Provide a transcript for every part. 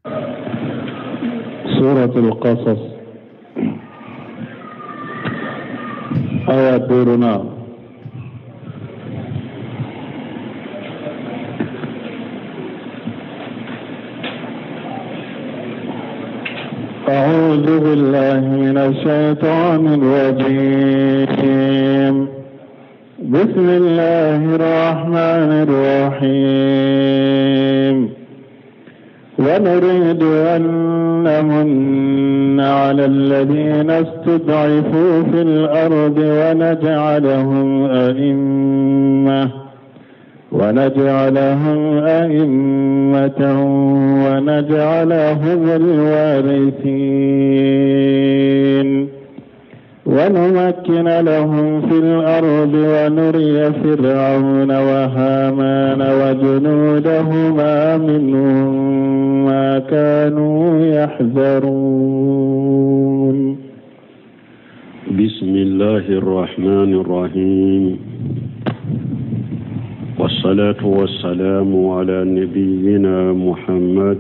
سورة القصص آيات دورنا أعوذ بالله من الشيطان الرجيم. بسم الله الرحمن الرحيم. ونريد أن نمن على الذين استضعفوا في الأرض ونجعلهم أئمة ونجعلهم الوارثين ونمكن لهم في الأرض ونري فرعون وهامان وجنودهما منهم ما كانوا يحذرون. بسم الله الرحمن الرحيم، والصلاة والسلام على نبينا محمد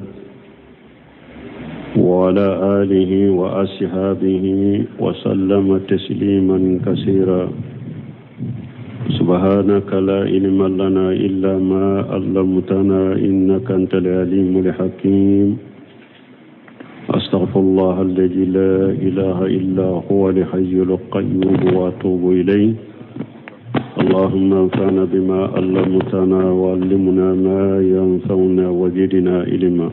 وعلى آله وأصحابه وسلم تسليما كثيرا. سبحانك لا علم لنا إلا ما علمتنا إنك أنت العليم الحكيم. أستغفر الله الذي لا إله إلا هو الحي القيوم وأتوب إليه. اللهم انفعنا بما علمتنا وعلمنا ما ينفعنا وزدنا علما.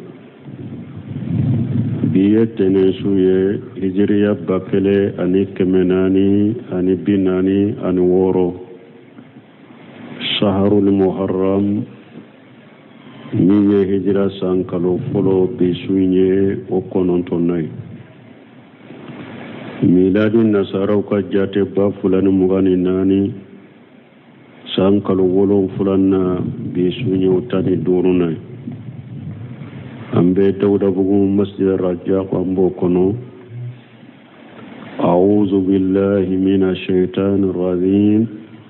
بيتنا سوية هجرية بكلة أني كمناني أني بناني أني وورو شهر المحرم مية هجرة سانكالو فلو بسوية وكونونتوناي ميلاد النصارى وكجات بافلان مغاني ناني سانكالو ولو فلانا بسوية وتاني دوروناي أمبي تودا بغو مسجد الرجاء وأمبوكونو. أعوذ بالله من الشيطان الرجيم.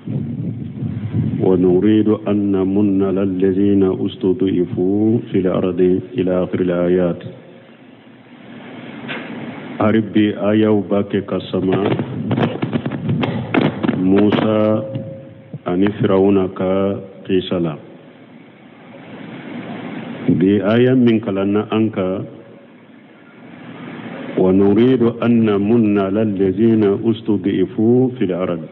ونريد أن نمن للذين استضعفوا في الأرض إلى آخر الآيات. أربي آية باكي كسما موسى أني فرعون كيسلا بآية من كلنا أنك ونريد أن نمن للذين استضعفوا في الأرض.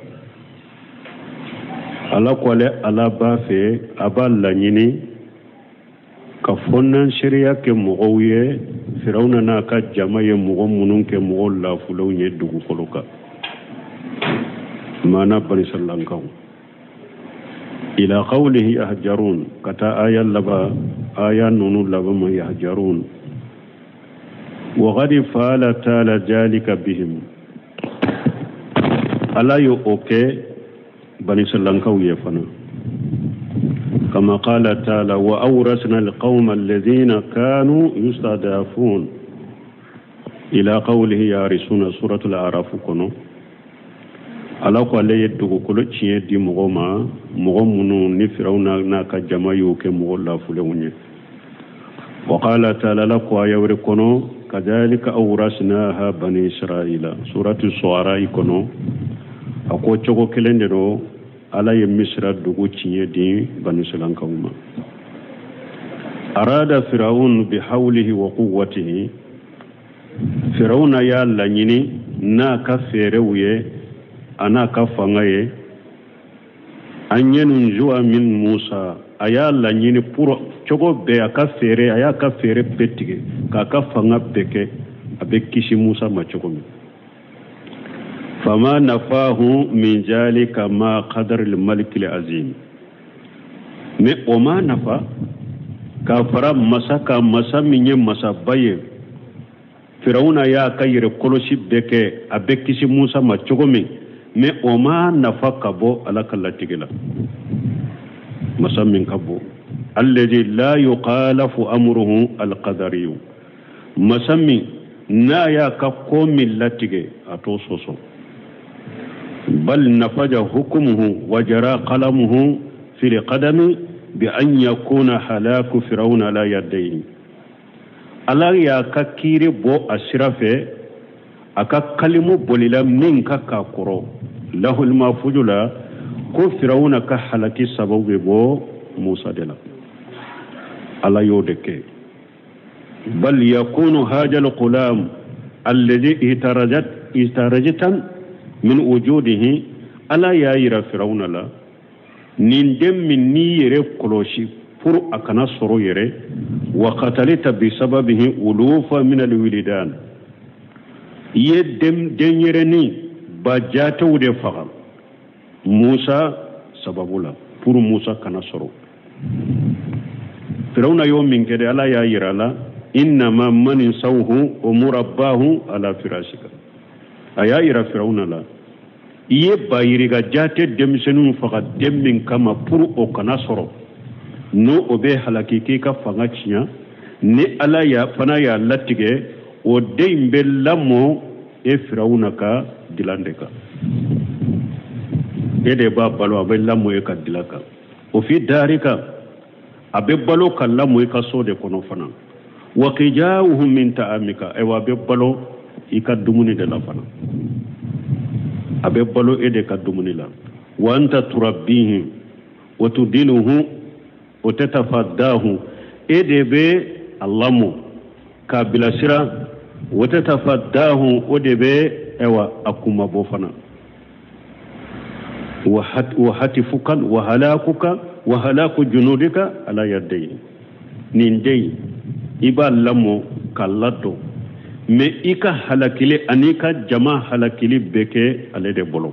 ala kwale ala ba fe abal la nyini ka fonnan shari'a ke mɔgɔw ye firawuna n'a ka jama ye mɔgɔ minnu kɛ mɔgɔ lafulaw ye dugukolo kan maana bani sallankaw ila qawlihi yahjarun kata aya laba aya nunu laba ma yahjarun wa qad fa'ala ta'ala jalika bihim ala yo oke بني سلنكو يفنا كما قال تعالى وأورثنا القوم الذين كانوا يستضعفون إلى قوله يارثون سورة الأعراف كنو على قال يدعو كل شيء دي مغمنو نفرون ناك جمايو كمغلا فلوني وقال تعالى لك يوركنو كذلك أورثناها بني إسرائيل سورة الشعراء كنو أكو تشوكو كلندرو على مصر دوغو تشيه دي بني سلانكوما. أراد فرعون بحوله وقوته فرعون يا لانيني نا كفيرويه أنا كفانغايه أن ينجو من موسى أيا لانيني بورو تشوكو بيا كفيري أيا كفيري بيتيكي كفانغا بيكي أبيكيشي موسى ما تشوكو فما نفاه من ذلك ما قدر الملك العظيم مي وما نفا كفر مسا من مسا باي فرعون يا كير كلوشي بك ابكيش موسى ما تشومي مي وما نفا كبو على كلاتيغلا مسا من كبو الذي لا يخالف امره القدري مسا من نا يا كقوم لاتيغي اتوسوسو بل نفج حكمه وجرى قلمه في القدم بأن يكون هلاك فرعون على يديه ala ya ka kiri bo asirafe aka kalimu bolila min ka koro lahul mafujula ko firawuna ka halaki sababu bo musa de la ala yo de ke bal yakunu hajal qulam alladhi itarajatan min wujudihi ala ya ira firawuna la nin dem min ni yere koloshi pour akana soro yere wa qatalita bi sababihi ulufa min alwilidan yedem denyere ni ba jata wude fagal musa sababula pour musa kana soro firawna yo min kede ala ya yirala inna ma man sawhu wa murabbahu ala firashika aya ira firawna la iye bayiriga jate demsenu faga demmin kama pour o kana soro no obe halakiki ka fanga cinya ni ala ya fana ya latige o deimbe lamo e firawna ka dilande ka ede ba balo abe lamo e ka dilaka o fi darika abe balo ka lamo e ka sode kono fana wa qijaahum min ta'amika e wa be balo ika dumuni de la fana abe balo ede ka dumuni la wa anta turabbihim wa tudiluhu wa tatafaddahu ede be allamu ka bilasira wa tatafaddahu ode be ewa akuma bo fana wa hatifukan wa halakuka wa halaku junudika ala yadayni nindei iba lamo kalato me ika halakile anika jama halakili beke alede bolo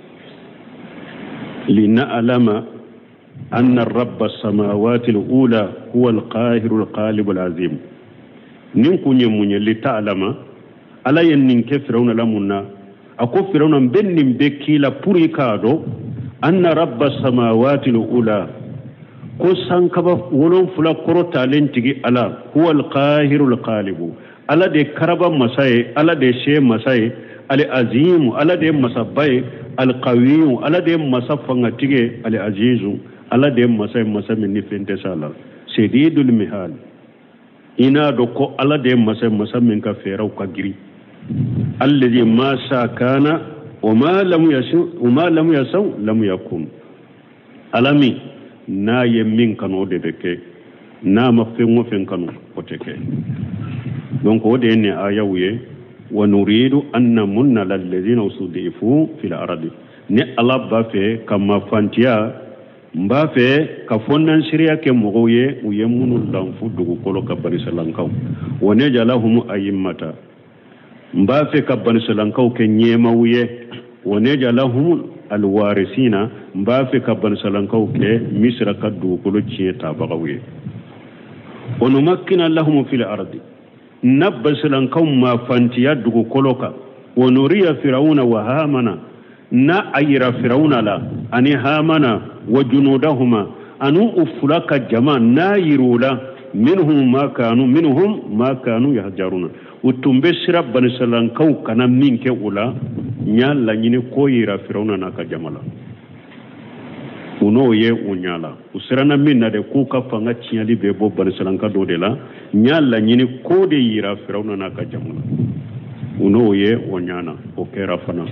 lina alama anna rabba samawati al-ula huwa al-qahiru al-qalib al-azim nin kunye munye li ta'lama ala yen nin ke firawna lamunna ako firawna bennim bekila puri kado anna rabba samawati al-ula ko sankaba wolon fula korota lentigi ala huwa al-qahiru al-qalib ala de karaba masai ala de she masai al-azim ala de masabai al-qawi ala de masafanga tige al-azizu ala de masai masamin ni fente sala sedidul mihal ina do ko ala de masai masamin ka feraw ka giri alladhi ma sha kana wama lam yasu lam yakun alami na yemin kano de beke na mafin wafin kano oteke donc o de ne ayawye wa nuridu an namunna lil ladina usudifu fil ardi ne ala ba fe kama fantia mba fe ka fonnan shiriya ke mogoye u yemunu lanfu dugu kolo ka barisalankaw wone jalahum ayimmata mba fe ka barisalankaw ke nyema wuye wone jalahum alwarisina mba fe ka barisalankaw ke misra ka dugu kolo cieta bagawe onu makkina lahum fil ardi nabbasalankaw ma fantiya dugu kolo ka wonuriya firawuna wa hamana na ayira firawuna la ani hamana wa junudahuma anu ufulaka jama na yirula minhum ma kanu yahjaruna utumbe sira banisalan kaw kana minke ula nyalla nyini ko yira firawuna na ka jamala uno ye unyala usirana minna de ku ka fanga ciali be bo banisalan ka do de la nyalla nyini ko de yira firawuna na ka jamala uno ye onyana o kera fana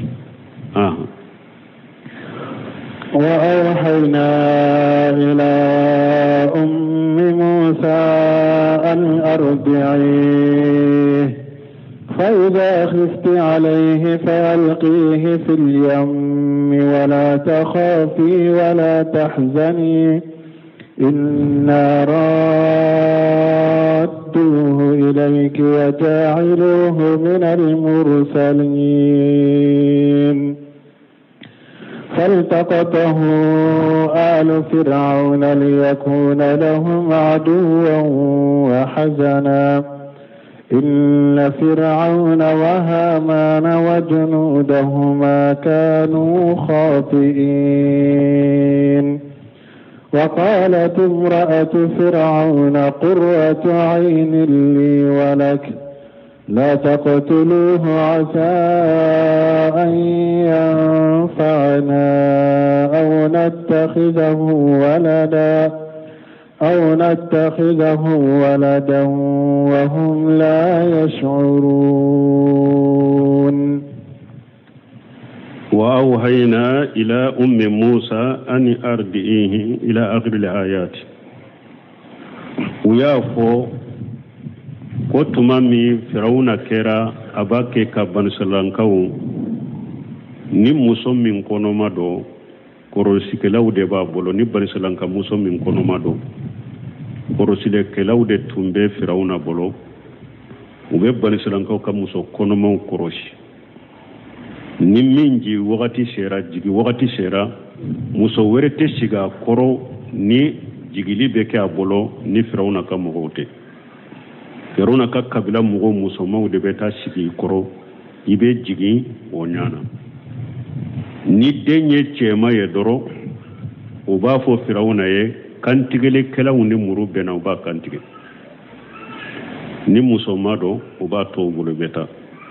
وأوحينا إلى أم موسى أن أرضعيه فإذا خفت عليه فألقيه في اليم ولا تخافي ولا تحزني إنا رادوه إليك وجاعلوه من المرسلين فالتقطه آل فرعون ليكون لهم عدوا وحزنا إن فرعون وهامان وجنودهما كانوا خاطئين وقالت امرأة فرعون قرة عين لي ولك لا تقتلوه عسى أن ينفعنا أو نتخذه ولدا أو نتخذه ولدا وهم لا يشعرون وأوحينا إلى أم موسى أن أرضعيه إلى آخر الآيات ويافو كتمامي فرعون كرا أباكي كبان سلانكو نموسو من كونومادو korosi kelaw de ba bolo ni bani salanka muso min kono mado korosi de kelaw de tumbe firawna bolo ube bani salanka ka muso kono mon korosi ni minji wakati sera jigi wakati sera muso werete siga koro ni jigili beke abolo ni firawna ka mogote firawna ka kabila mogo muso mawde beta sigi koro ibe jigi onyana ni denye chema ye doro o ba fo firawna ye kantigele kelaw ni muru bena o ba kantige ni muso mado o ba to bulu beta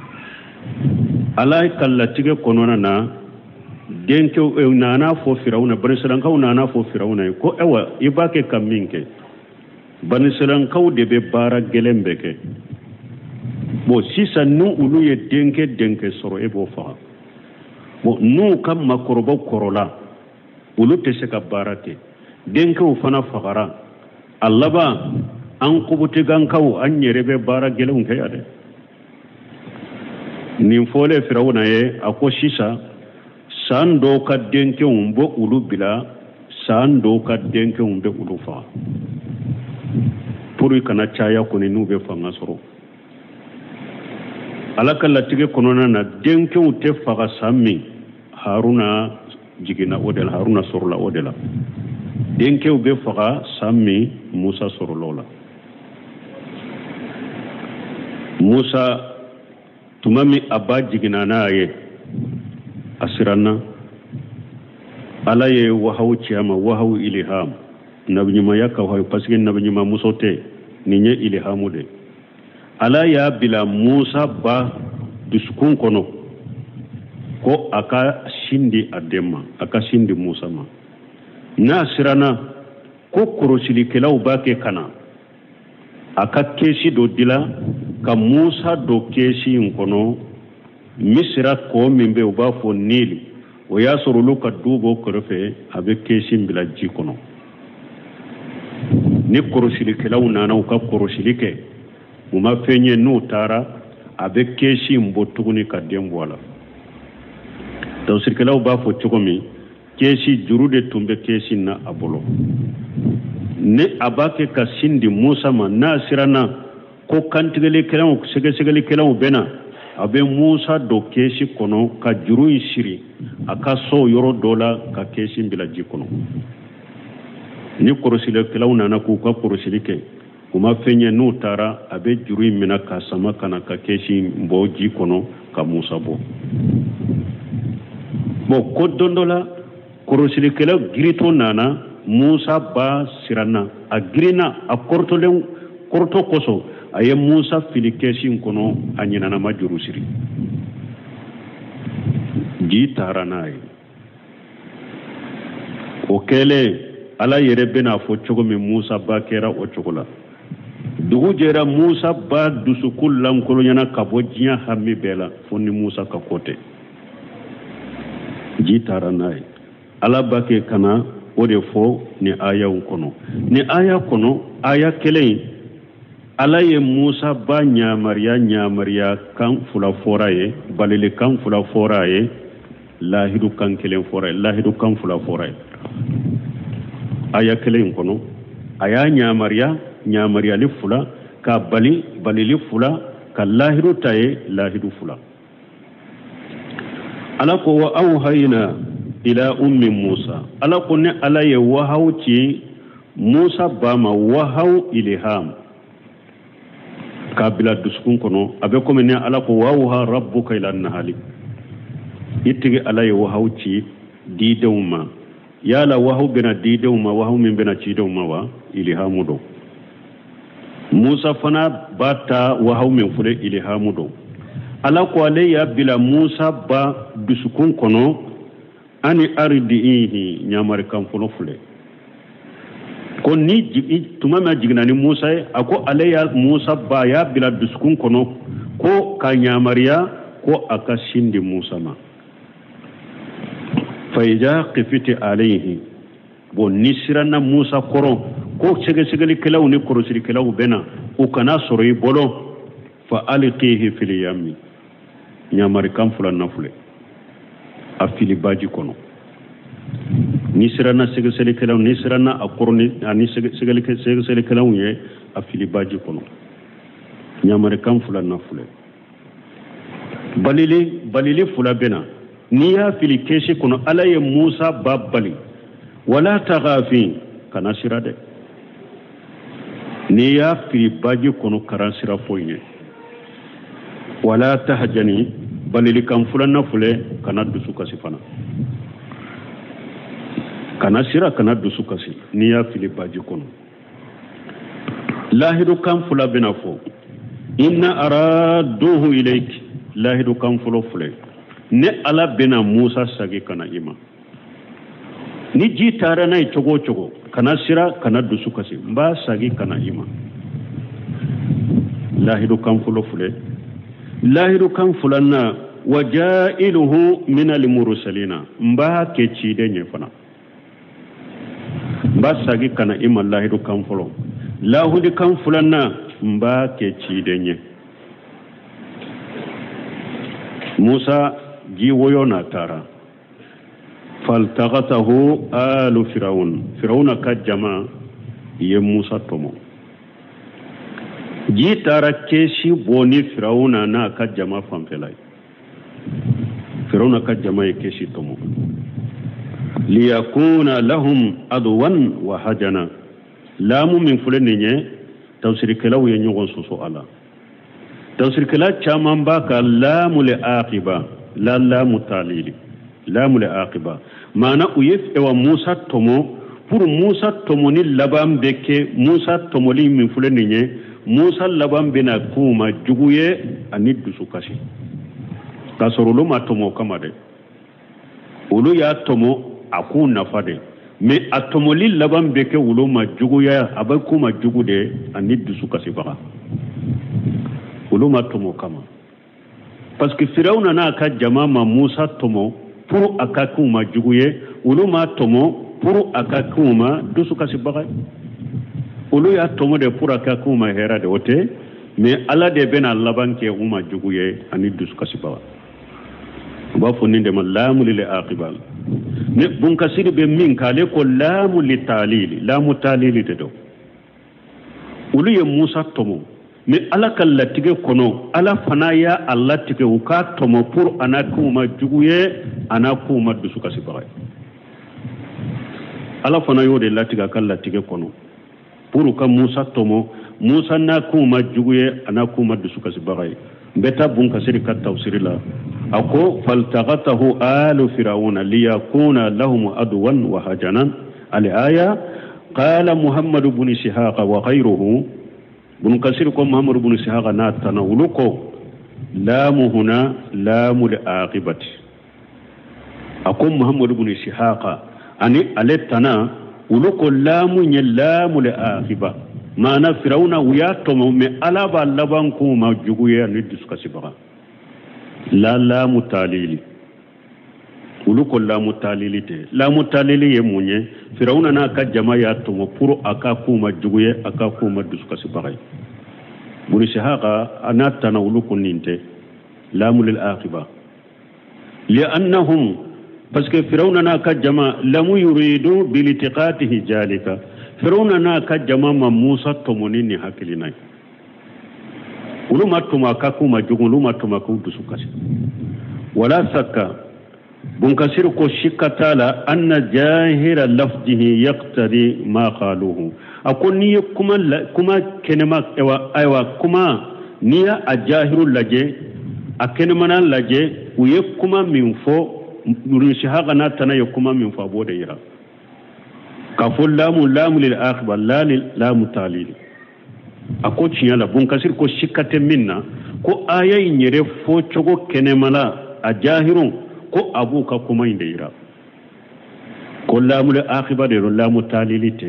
alay kallatige konona na denke nana fo firawna banisalan kaw nana fo firawna ko ewa ibake kaminke banisalan kaw de be bara gelembeke bo sisa nu ulu ye denke soro e bo fa bo nu kam makorobo korola ulu te se ka barate denke u fana fagara allaba an kubuti gankaw an yerebe bara gelun ke yade nin fole firawna ye ako sisa sando ka denke umbo ulu bila sando ka denke umbe ulu fa puri kana chaya kuni nube fanga soro alaka latige konona na denke ute faga sammi haruna jigina odel haruna sorla odela denke ube faga sammi musa sorlola musa tumami abba jigina na ye asirana ala ye wahaw ciyama wahaw ilham nabnyuma yaka wahaw pasike nabnyuma musote ninye ilhamu de ala ya bila musa ba duskun kono ko aka shindi adema aka shindi musa ma na sirana ko korosili kelaw bake kana aka kesi do dila ka musa do kesi kono misira ko mimbe uba fo nili o ya sorulu ka dubo korfe abe kesi bila ji kono ni korosili kelaw nana ka korosili ke uma fenye no tara abe kesi mbotuguni ka dembo wala tawsir kelaw ba fo chokomi kesi jurude tumbe kesi na abolo ne abake ka sindi musa ma na sirana ko kantigele kelaw segele kelaw bena abe musa do kesi kono ka juru isiri aka so yoro dola ka kesi bila ji kono ni korosile kelaw nana ku ka korosilike kuma fenye no tara abe juru mina ka sama kana ka kesi mbo ji kono ka musa bo ko dondola korosile kelaw girito nana musa ba sirana a girina a korto koso aye musa fili kesi kono anyina na majuru siri ji taranai o kele ala yerebe na fo chogo mi musa ba kera o chogola dugu jera musa ba dusukul lankolo nyana kabo jinya hammi bela fonni musa ka kote ji taranai ala bake kana o de fo ni aya kono ni aya kono aya kele ala ye musa ba nyamariya kan fula foraye balele kan fula foraye lahidu kan kelen foraye lahidu kan fula foraye aya kelen kono aya nyamariya li fula ka balili fula ka lahidu taye lahidu fula ala ko wa auhayna ila ummi musa ala ko ne ala ye wahawci musa ba ma wahaw ilham kabila duskun kono abe ko ne ala ko wawha rabbuka ila nahali ittige ala ye wahawci di dewma yala wahaw bena di dewma wahaw min bena ci dewma wa ilhamu do musa fana bata wahaw min fule ilhamu do ala ko ale ya bila musa ba dusukun kono ani ardihi nyamar kan fule ko ni tuma ma jigna ni Musa ako alayya Musa ba ya bila duskun kono ko ka nyamariya ko aka shindi Musa ma fa ija qifiti alayhi bo nisrana Musa koro ko sege kelaw ni koro siri kelaw bena o kana soro yi bolo fa alqihi fil yammi nyamari kam fulan nafule afili baji kono nisrana sege kelaw nisrana akorni ani sege kelaw ye afili baji kono nyamari kam fulan nafule balili fula bena ni ya fili keshi kono alaye Musa babbali wala taghafi kana sirade ni ya fili baji kono karansira foyne wala tahjani balili kam fulan nafule kana dusuka sifana kana sira kana dusuka si ni ya fili baji kono lahidu kam fula bena fo inna araduhu ilayki lahidu kam fulo fule ne ala bena Musa sagi kana ima ni ji tare na chogo kana sira kana dusuka si mba sagi kana ima lahidu kam fulo fule lahidu kam fulanna wajailuhu min al-mursalina mba ke chide nyefana mba sagi kana ima lahidu kam fulo lahudi kam fulanna mba ke chide nye Musa ji woyo na tara faltaqatahu alu fir'auna ka jama ye Musa tomo ji tara keshi boni fir'auna na ka jama famfelai fir'auna ka jama ye keshi tomo liyakuna lahum adwan wa hajana lamu min fulenye tafsir kalaw ye nyogon soso ala tafsir kala chaman baka lamu li aqiba la lamu talili lamu li aqiba mana uyef ewa Musa tomo pour Musa tomo ni labam beke Musa tomo li min fulenye Musa labam bena kuma juguye aniddu sukasi kasorulu ma tomo kamade ulu ya tomo akuna fade me atomoli labam beke ulu ma juguya abakuma jugude aniddu sukasi baka uluma tomo kama parce que Firauna na ka jama ma Musa tomo pour akakuma juguye uluma tomo pour akakuma dusu kasi bagay ulu ya tomo de pour akakuma hera de ote mais ala de bena labanke uma juguye ani dusu kasi bagay ba fo ninde ma lamu lil aqibal ne bun kasiri be min kale ko lamu talili de do ulu ye Musa tomo mais ala kala tige kono ala fana ya Allah tige uka tomo pour anakuma juguye anakuma dusuka sibare ala fana yo de latiga kala tige kono pour ka Musa tomo Musa nakuma juguye anakuma dusuka sibare beta bunka siri ka tawsirila ako faltaqatahu alu fir'auna liyakuna lahum adwan wa hajanan al aya qala muhammad ibn shihaq wa ghayruhu bun kasir ko Muhammad ibn Sihaqa na tanawuluko lamu huna lamu li aqibati akum Muhammad ibn Sihaqa ani aletana uluko lamu nye lamu li aqiba mana Firauna wiya tomo me alaba laban ko ma juguye ni diskasi baka la lamu talili uluko lamu talili te lamu talili ye munye Firauna na ka jama ya tomo pour aka kuma juguye aka kuma diskasi baka buni shahaqa anatana uluko ninte lamu lil aqiba li'annahum parce que Firauna na ka jama lamu yuridu bil iltiqatihi jalika Firauna na ka jama ma Musa tomoni ni hakilinai uluma tuma ka kuma jugun uluma tuma ku dusukasi wala sakka bun kasir ko shikatala anna jahira lafzihi yaqtadi ma qaluhu akon ni kuma kenema ewa kuma niya ajahiru laje akenema laje uye kuma minfo nurishi haga na tana yakuma minfo bode yira kaful lamu lil akhbar la lil lamu talil ako cinyala bun kasir ko shikate minna ko ayayi nyere fo chogo kenemala ajahirun ko abuka kuma inde yira ko lamu lil akhbar de lamu talilite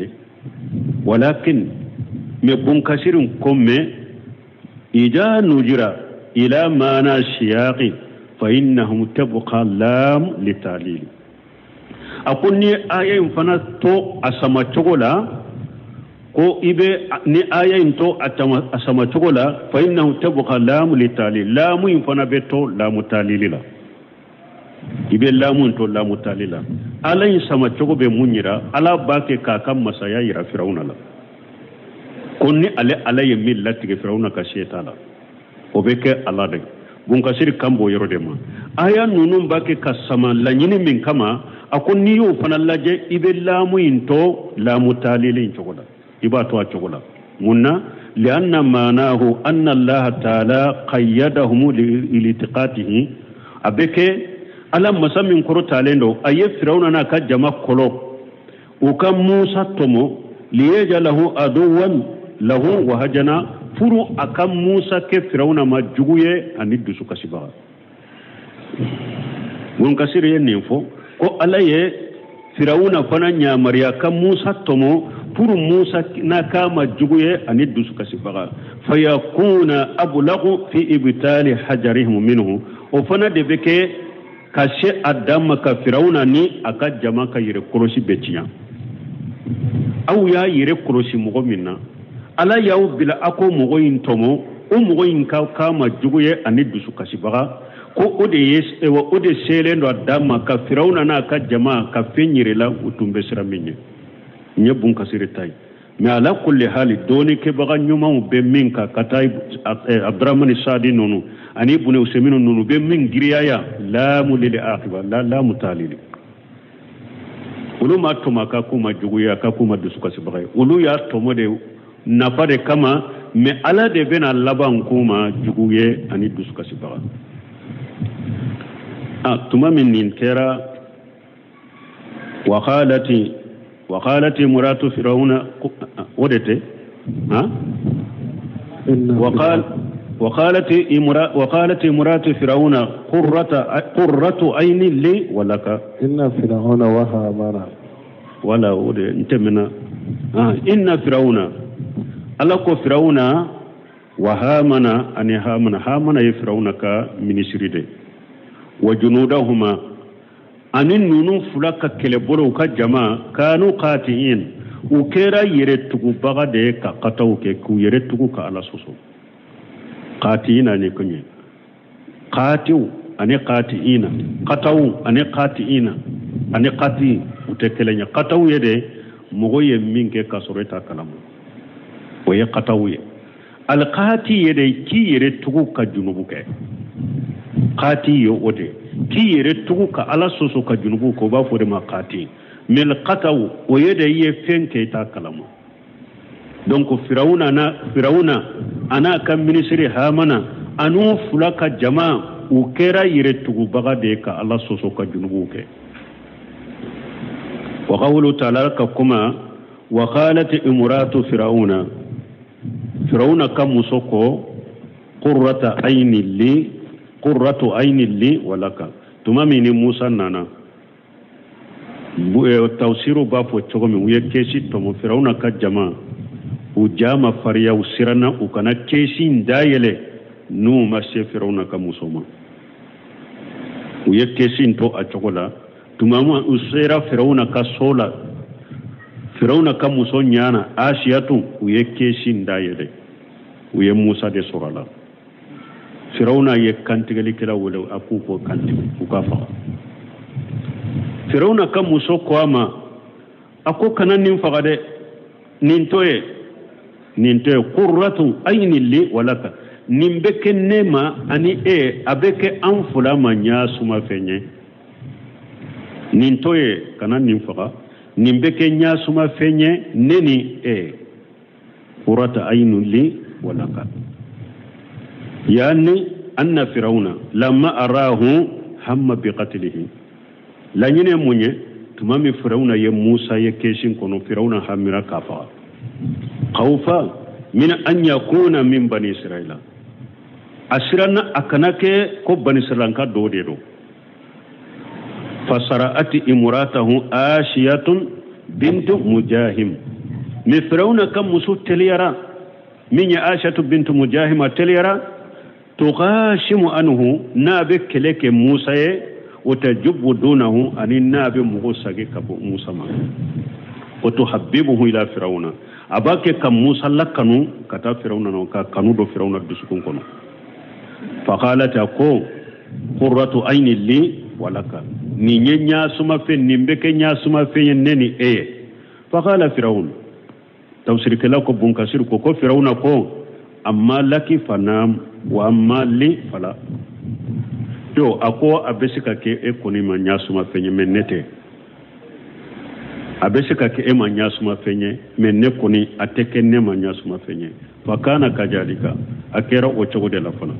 walakin me bunkasirin komme ida nujira ila mana siyaqi fa innahum tabqa lam litalil akunni ayayin fana to asama chogola ko ibe ni ayayin to asama chogola fa innahu tabqa lam litalil lamu infana beto lamu talilila ibe lamun to lamu talila alayin sama chogo be munyira ala bake kakam masaya yira firauna la konni ale alaye millati ge firauna ka shetala obeke ala de bunkasiri kambo yorode ma aya nunun bake kasama lanyini min kama akonni yo fana laje ibe lamu into lamu talilin chogola iba to chogola munna lianna manahu anna allah ta'ala qayyadahum liiltiqatihi abeke ala masamin koro talendo aye firauna na ka jama kolo uka musa tomo liyeja lahu aduwan lahu wahajana furu aka musa ke firauna ma juguye ani dusu kasiba mun kasiri yen info ko alaye firauna fana nyamariya ka musa tomo furu musa na kama juguye ani dusu kasiba fayakuna ablagu fi ibtali hajarihim minhu o fana de beke kashe adama ka firauna ni aka jama ka yire korosi betiya aw ya yire korosi mogo minna ala yaw bila ako mogo yin tomo o mogo yin ka kama juguye ani dusu kasibaga ko ode yes ewa ode selendo adama ka firauna na aka jama ka fenyire la utumbe siraminye nyebun kasire tay me ala kulli hali doni ke baga nyuma be minka katay abdurrahman sadi nonu ani bune useminu nonu be min giriyaya la mulil aqiba la mutalili ulu ma to maka kuma juguya ka kuma dusuka sibai ulu ya to mode nafade kama me ala de bena laban kuma juguye ani dusuka sibai tuma min nin kera وقالت مرات فرعون ودته وقالت مرات فرعون قرة عين لي ولك إن فرعون وهامان ولا ود انتمنا إن فرعون ألقى فرعون وهامان أن هامان يفرعون كمنسرده وجنودهما anin nunun fulaka kelebolo ka jama kanu qati'in ukera yere tugu baga de ka qataw ke ku yere tugu ka ala soso qati'ina ne kunye qatiu ani qati'ina qataw ani qati'ina ani qati utekelenya qataw yede mogo ye minke ka soreta kalamu o ye qataw ye al qati yede ki yere tugu ka junubu ke qati yo ode ki yere tugu ka ala soso ka junubu ko ba fo de makati mel qataw o yede ye fenke ta kalama donc firauna ana kan ministre hamana anu fulaka jama u kera yere tugu baga de ka ala soso ka junubu ke wa qawlu ta'ala ka kuma wa qalat imratu firauna kam musoko qurratu ayni li walaka tumamini musa nana tawsiru ba fo chogomi uye kesi tomo firauna ka jama u jama fariya usirana u kana kesi ndayele nu mashe firauna ka musoma uye kesi to a chogola tumama usira firauna ka sola firauna ka muso nyana ashiyatu uye kesi ndayele uye musa de sorala firauna ye kantigali kila wala akuko kanti ukafa firauna kam muso kwama ako kanan nin fagade nintoye qurratu ayni li walaka nimbeke nema ani abeke anfula manya suma fenye nintoye kanan nin faga nimbeke nya suma fenye neni qurratu ayni li walaka يعني أن فرعون لما أراه هم بقتله لا ينموني تمام فرعون يا موسى يا كيشين كونو فرعون حمرا كافا خوفا من أن يكون من بني إسرائيل أسرنا أكنك كو بني إسرائيل كدوديرو فسرأت امراته آشية بنت مجاهم mi firawna kam musu teliyara min ya aishatu bintu mujahima teliyara tughashimu anhu nabe keleke musa ye وتجب دونه أن النبي موسى كبو موسى ما وتحببه إلى فرعون أباك كموسى لكنو كتا فرعون كانو دو فرعون دسكون كنو فقالت أكو قرة عين لي ولك نينيا سما في نيمبك نيا سما في نني إيه فقال فرعون توسير كلاكو بنكسير كو فرعون كو أما لك فنام وأما لي فلا yo ako abesika ke e koni ma nyasuma fenye menete abesika ke e ma nyasuma fenye menne koni ateke ne ma nyasuma fenye fakana kajalika akera o chogo de la fana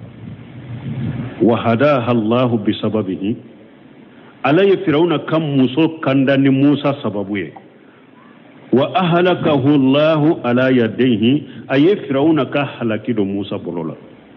wa hadaha Allah bisababihi alay fir'auna kam muso kandani Musa sababuye wa ahlakahu Allah ala yadayhi ay fir'auna ka halakido Musa bolola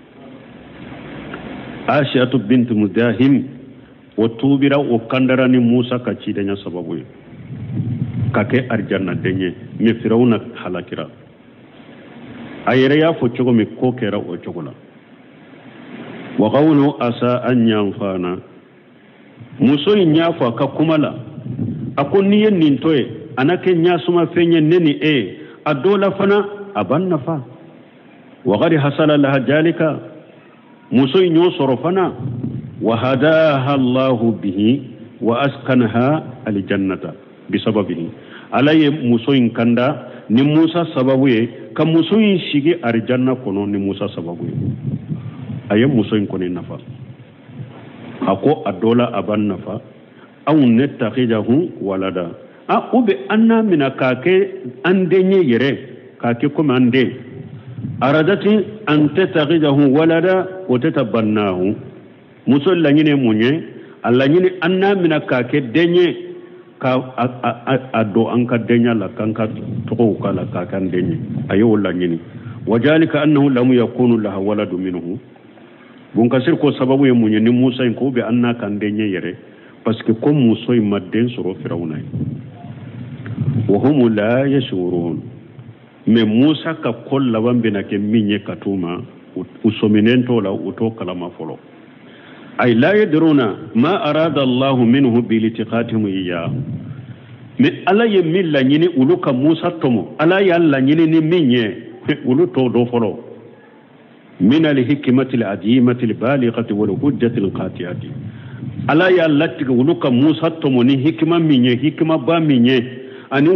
Aishatu bint Mudahim watubira ukandarani Musa kachidenya sababu kake arjanna denye me firawna halakira ayere ya fo chogo mi kokera o chogola wa qawlu asa an yanfana muso nyafa ka kumala akonni yen nintoye anake nyasuma fenye neni adola fana abanna fa wa qad hasala laha jalika musoy ñoo sorofana wa hadaha Allah bihi wa askanha aljannata bisababihi alaye musoy kanda ni Musa sababu ye ka musoy shigi arjanna kono ni Musa sababu ye aye musoy kono nafa ako adola aban nafa aw nettakhijahu walada ube anna minakake andenye yere kake kuma ande aradati an tataghidahu walada wa tatabannahu musul lanyine munye allanyine anna minaka ke denye ka ado anka denya la kanka to kala ka kan denye ayo lanyine wajalika annahu lam yakunu laha waladu minhu bun kasir ko sababu ye munye ni Musa ko be anna kan denye yere parce que comme Musa madden soro firawna wa hum la yashurun me Musa ka kolla wambina ke minye katuma usominento la uto kalama folo ay la yadruna ma arada Allah minhu bi litiqatihim iya me ala ye milla nyini uluka Musa tomo ala ya alla nyini ni minye ulu to do folo min al hikmati al adimati al balighati wal hujjati al qati'ati ala ya latti uluka Musa tomo ni hikma minye hikma ba minye ani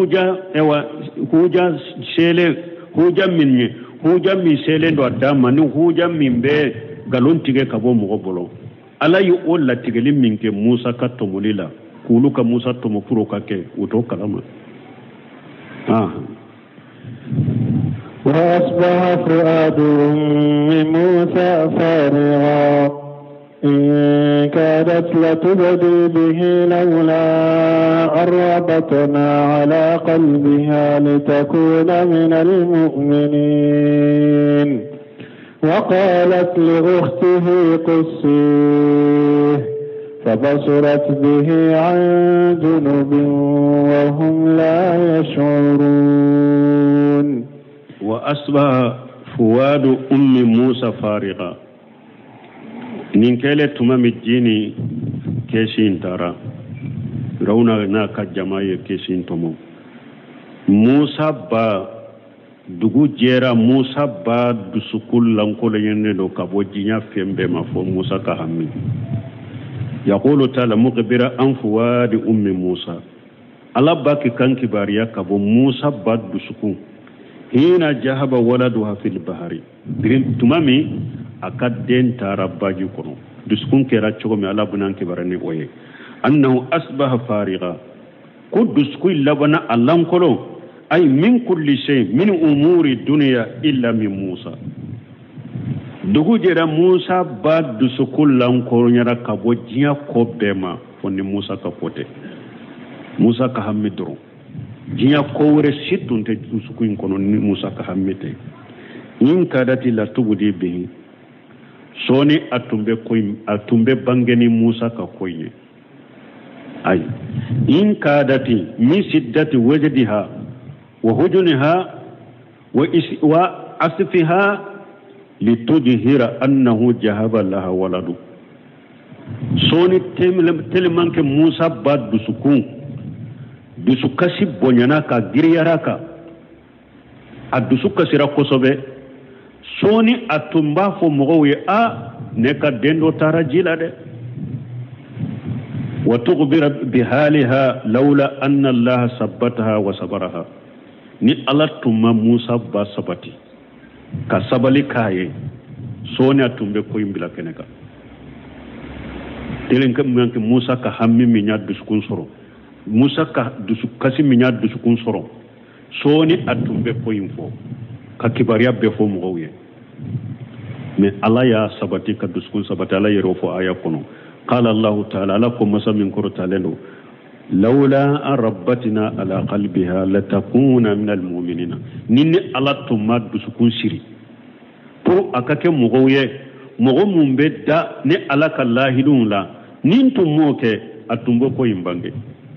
huja sele huja minye huja mi sele ndo adama ni huja mimbe galon tige kabo mo bolo ala yu olla tigeli minke Musa katomulila kuluka Musa tomo furo kake uto kalama wa asbaha fuadu Musa fariga إن كادت لتبدي به لولا أربطنا على قلبها لتكون من المؤمنين وقالت لأخته قصيه فبصرت به عن جنب وهم لا يشعرون وأصبح فؤاد موسى فارغا ninkele tumami jini keshin tara rauna na ka jamaye keshin tomo Musa ba dugu jera Musa ba dusukul lankolo yenne do kabo jinya fembe ma fo Musa ka hammi yaqulu ta'ala muqbira an fuwadi ummi Musa ala baki kanki bariya kabo Musa ba dusukun hina jahaba waladuha fil bahari tumami akadden tarabaji kono duskun kera chogo mi ala bunan ke barani oye annahu asbaha fariga ku dusku labana allan kolo ay min kulli shay min umuri dunya illa min Musa dugu jera Musa ba dusku lan kolo nyara kabo jiya ko bema fonni Musa ka pote Musa ka hamidro jiya ko wore situnte dusku kono ni Musa ka hamite in kadati la tubudi bihi soni atumbe bangeni Musa ka koye ay in kadati min siddati wajdiha وهجنها وأسفها لتظهر أنه جهب لها ولد سوني تلمانك موسى بعد دسكون دسكاسي بنياناكا غيرياراكا الدسكاسي راكوسوبي سوني أتنبا فمغوي نكا دندو تارجيلا دي وتخبر بحالها لولا أن الله ثبتها وصبرها ni ala tuma musa ba sabati ka sabali kaye soni atumbe ko imbila keneka telen kam manke musa ka hammi mi nya duskun soro musa ka kasi mi nya duskun soro soni atumbe ko info ka kibariya be fo mo wiye me ala ya sabati ka duskun sabati ala yero fo aya kono qala allah ta'ala lakum masamin kurtalelo لولا أن ربتنا على قلبها لتكون من المؤمنين نيني على توما دسكون سيري pour akake mogoye mogo mumbe da ne alaka lahidun la nin tumoke atumbo ko imbange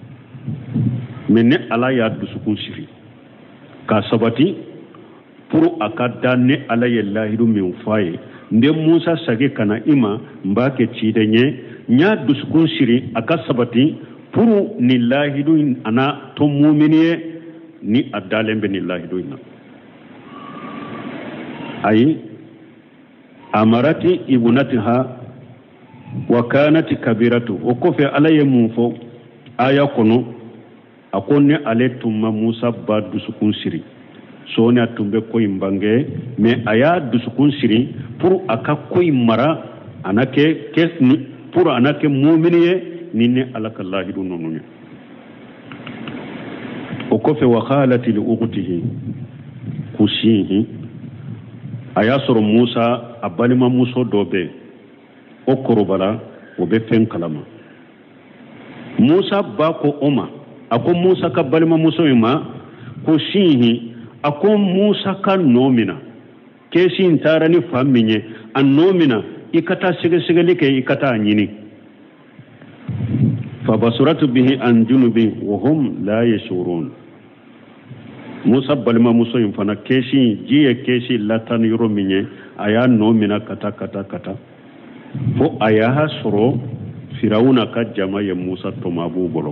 menne ala ya dusukun siri ka sabati pour akada ne ala ya lahidun min faye nde musa sage kana ima mbake cidenye nya dusukun siri aka sabati pour ni lahidun ana to mu'miniye ni adalembe ni lahidun ay amarati ibnatiha wa kanat kabiratu o ko fe alaye mufo aya kono akonne ale tumma musa ba dusukun siri soni atumbe ko imbange me aya dusukun siri pour aka ko imara anake kesni pour anake mu'miniye ninne alaka lahidun nonu o ko fe wa khalati li uqtihi kushihi ayasoro musa abalima muso dobe o korobala o be fen kalama musa ba ko oma ako musa ka balima muso ima ko shihi ako musa ka nomina kesin tarani faminye an nomina ikata sigesegeli ke ikata nyini fa basuratu bihi an junubi wa hum la yashurun musa balima muso in fana keshi jiye keshi latan yoro minye aya no mina kata fo aya hasro firawuna ka jama ye musa to mabu bolo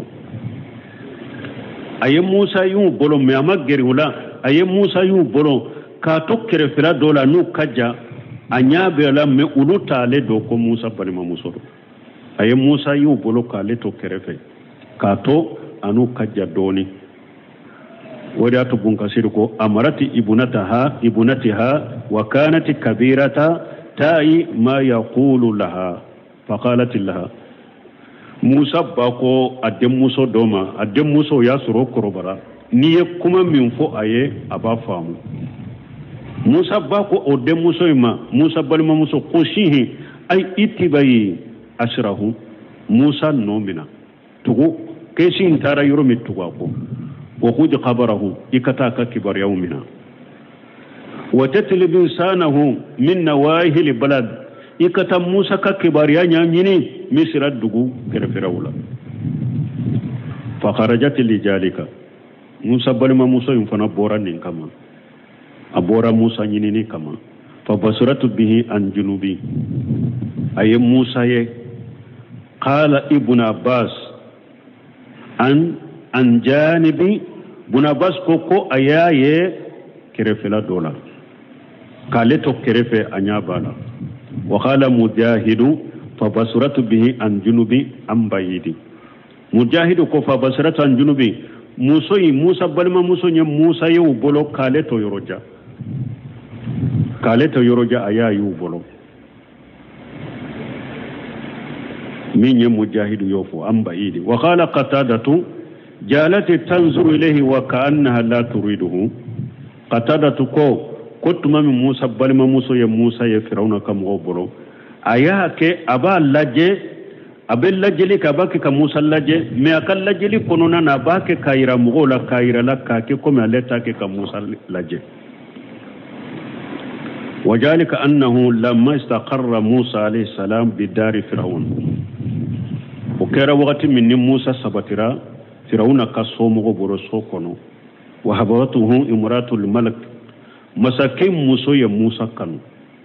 aye musa yu bolo me amageri wala aye musa yu bolo ka to kere fira dola nu kaja anya be la me uluta le do ko musa balima muso aye musa yu bolo ka le to kere fe ka to anu kaja doni ودات بنكسركو أمرت ابنتها وكانت كبيرة تاي ما يقول لها فقالت لها موسى باكو أدم موسى دوما أدم موسى ياسرو كروبرا نيكما من فو أيه أبا فامو موسى باكو أدم موسى ما موسى بالما موسى قوشيه أي اتباي أشره موسى نومنا تقو كيسي انتارا يرومي تقوكو وخذ قبره إكتاك كبر يومنا وتتلب إنسانه من نواهي البلد إكتا موسى كبر يومنا مصر الدقو كرفراولا فخرجت لذلك موسى بلما موسى ينفنا بورا نكما أبورا موسى ينيني كما فبصرت به عن جنوبي أي موسى قال ابن عباس an janibi bunabas koko ayaye kerefela dola kaleto kerefe anyabala wa qala mujahidu fa basaratu bihi an junubi am bayidi mujahidu ko fa basaratu an junubi musa balma muso nya musa yu bolo kaleto yoroja ayayu bolo min ya mujahidu yofu am bayidi wa qala qatadatu جالت تنظر إليه وكأنها لا تريده قتادة كنت من موسى بل موسى يا موسى يا فرعون كم غبرو أياك أبا لجي أبي لجلي كباك كموسى لجي ما أكل لجلي كنونا نباك كايرا مغولا كايرا لك كم علتك كموسى لجي وذلك أنه لما استقر موسى عليه السلام بدار فرعون وكان وقت من موسى سبترا firawuna ka somogo boro sokono وهبته امرأة الملك مساكين موسى يا موسى كانوا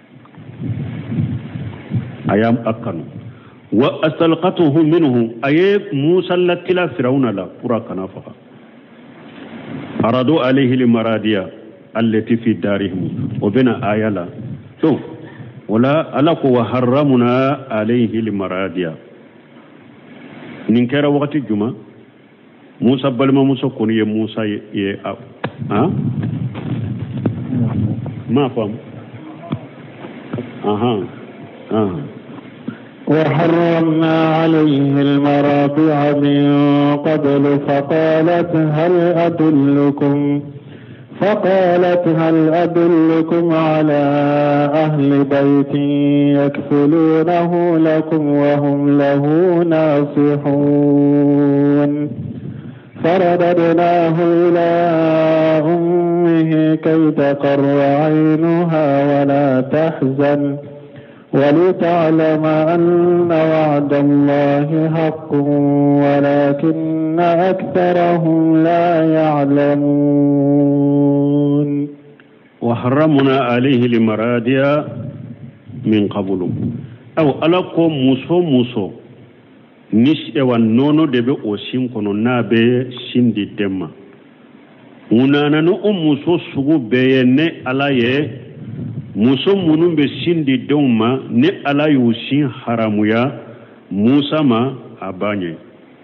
أيام أكانوا وأستلقته منه أي موسى لكلا فرعون لا قرى كنافها أرادوا عليه المرادية التي في دارهم وبنا آيالا شوف ولا ألق وحرمنا عليه المرادية ننكر وقت الجمعة موسى بلما موسى كوني موسى ما فهم وحرمنا عليه المراضع من قبل فقالت هل أدلكم على أهل بيت يكفلونه لكم وهم له ناصحون فرددناه إلى أمه كي تقر عينها ولا تحزن ولتعلم أن وعد الله حق ولكن أكثرهم لا يعلمون وحرمنا عليه المرادية من قبل أو ألقوا موسو nish ewa nono debe o sin kono na be sindi demma unana no muso sugu beye ne alaye muso munun be sindi demma ne alayu sin haramuya musa ma abanye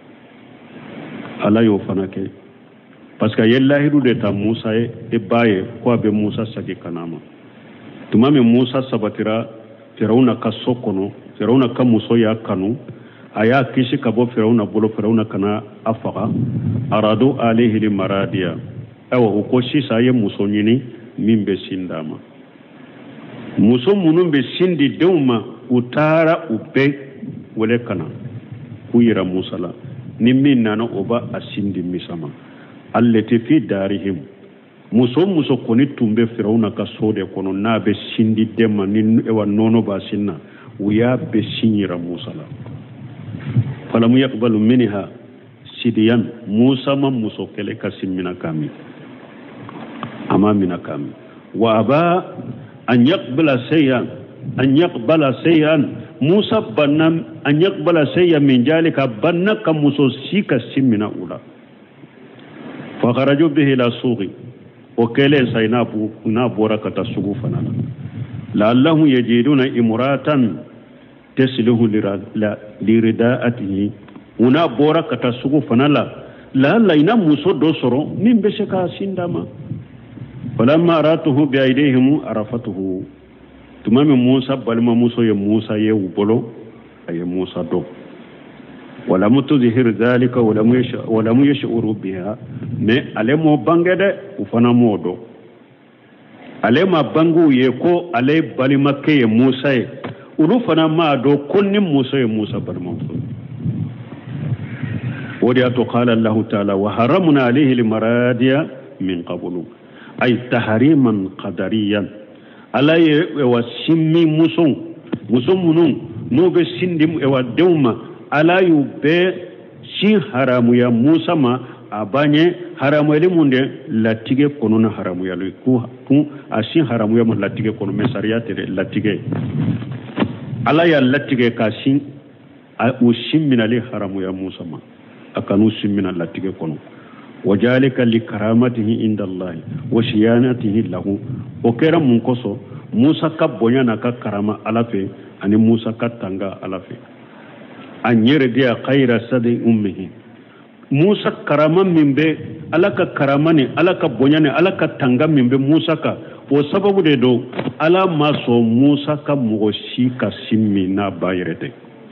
alayo fanake parce que yellahidu de ta musa e baye ko be musa sagi kanama tumame musa sabatira firauna ka sokono firauna ka muso ya kanu aya kishi kabo firauna bolo firauna kana afaga aradu alayhi limaradiya awa ko shi saye muso nyini mimbe sindama muso munun be sindi dewma utara ube wele kana kuyira musala nimmin nana oba asindi misama allati fi darihim muso koni tumbe firauna ka sode kono na be sindi demma nin ewa nono ba sinna uya be sinyira musala falam yaqbalu minha sidiyan musa man muso kele kasimina kami ama mina kami wa aba an yaqbala sayyan musa banam an yaqbala sayyan min jalika banaka muso sika simina ula fa kharaju bihi la suqi o kele saynabu na borakata sugu fanana la'allahu yajiduna imratan tesluhu lirida'atihi una bora kata sugu fanala la ina muso do soro min be shaka sindama falamma aratuhu bi aydihim arafatuhu tumame musa balma muso ye musa ye ubolo ay musa do wala mutuzhir dhalika wala yashuru biha me alemo bangede ufana modo alema bangu ye ko ale balima ke musa ye ulu fana ma do kunnin musa ya musa barman su wadiya to qala allah ta'ala wa haramna alayhi almaradiya min qablu ay tahriman qadariyan alaye wa simmi musun munun no be sindim e wa dewma alayu be shi haramu ya musa ma abanye haramu ele munde latige kono na haramu ya ku asin haramu ya latige kono mesariyate latige ala ya latige kasin o simmina li haramu ya musa ma akanu simmina latige kono wajalika li karamatihi inda allah wa shiyanatihi lahu o kera mun koso musa ka bonya na ka karama alafe ani musa ka tanga alafe anyere dia khaira sadi ummihi musa karama mimbe alaka karamani alaka bonyane alaka tanga mimbe musa ka o sababu de do ala maso musa ka mugoshi ka simmi na bayrete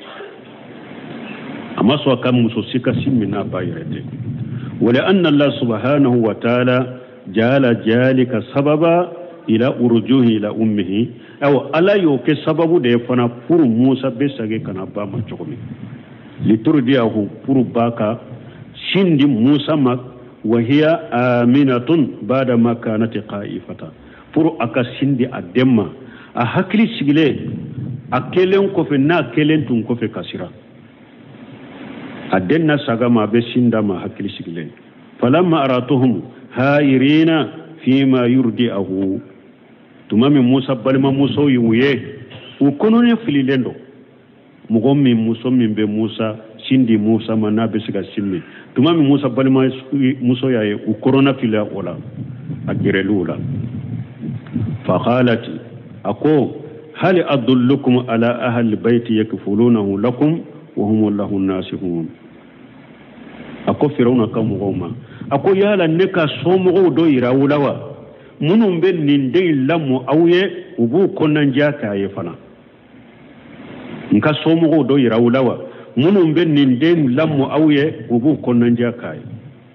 amaso ka muso sika simmi na bayrete wala anna allah subhanahu wa ta'ala jala jalika sababa ila urjuhi ila ummihi aw ala yoke sababu de fana pour musa besage kana ba ma chokomi liturdiahu pour baka shindi musa mak wa hiya aminatun bada ma kanat qaifatan pour aka shindi ademma a hakli sigile akelen ko fe na kelen tun ko fe kasira adenna saga ma be shinda ma hakli sigile falamma aratuhum hairina fima yurdi'ahu tuma min musa balma muso yuye u kono ne fililendo mugo min muso min be musa sindi musa mana be siga simmi tuma min musa balma muso yaye u korona fila wala agirelula fa qalat ako hal adullukum ala ahli bayti yakfulunahu lakum wa hum lahu nasihun ako firawna kam goma ako yala ne ka somo do irawulawa munum be ninde lamu awye ubu konan jaka ye fana nka somo do irawulawa munum be ninde lamu awye ubu konan jaka ye